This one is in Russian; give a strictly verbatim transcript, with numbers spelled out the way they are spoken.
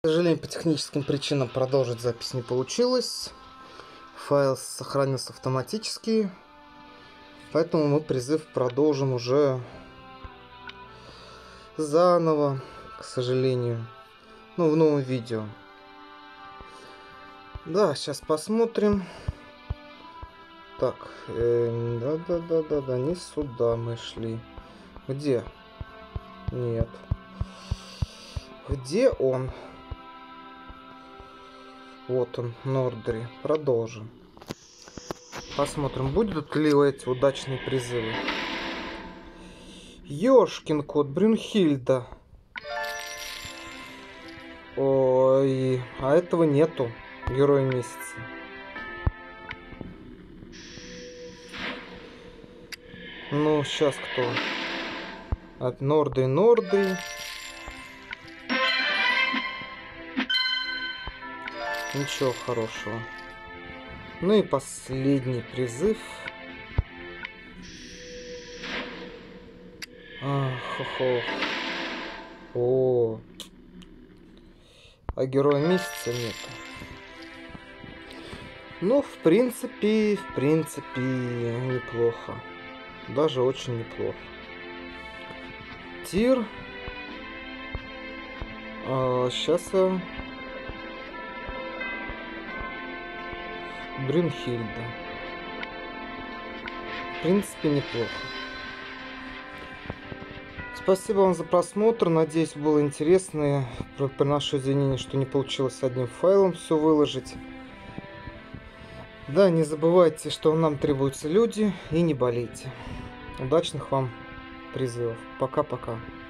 К сожалению, по техническим причинам продолжить запись не получилось. Файл сохранился автоматически. Поэтому мы призыв продолжим уже заново, к сожалению. Ну, в новом видео. Да, сейчас посмотрим. Так, да-да-да-да-да, не сюда мы шли. Где? Нет. Где он? Вот он, Нордри. Продолжим. Посмотрим, будут ли эти удачные призывы. Ёшкин кот, Брюнхильда. Ой, а этого нету. Героя месяца. Ну, сейчас кто? От Нордри, Нордри. Ничего хорошего. Ну и последний призыв. Ах, хо-хо. О. А героя месяца нету. Ну, в принципе, в принципе, неплохо. Даже очень неплохо. Тир. А, сейчас я... Брюнхильда. В принципе, неплохо. Спасибо вам за просмотр. Надеюсь, было интересно. Приношу извинения, что не получилось одним файлом все выложить. Да, не забывайте, что нам требуются люди, и не болейте. Удачных вам призывов. Пока-пока.